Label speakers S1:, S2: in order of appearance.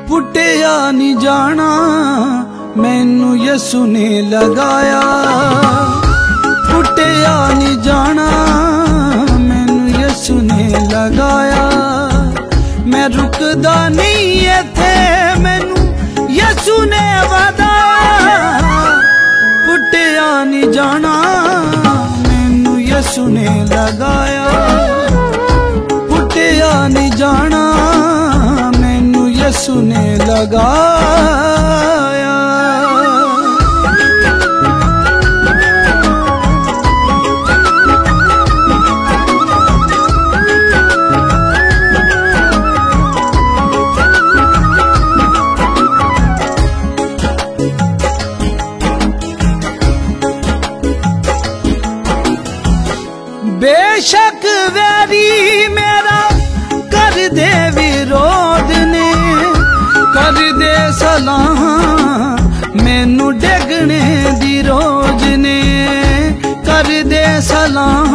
S1: पुटिया नहीं जाना मैनू यसू ने लगाया, पुटिया नहीं जाना मैनू यसू ने लगाया। मैं रुकदा नहीं इत्थे मैनू यसू ने वधाया, पुटिया नहीं जाना मैनू यसू ने लगाया, पुटिया नहीं जाना मैनू यसू ने लगाया। बेशक वैरी मेरा कर दे विरोध ने, कर दे सलाह मैनू डिगने दी रोज ने, कर दे सलाह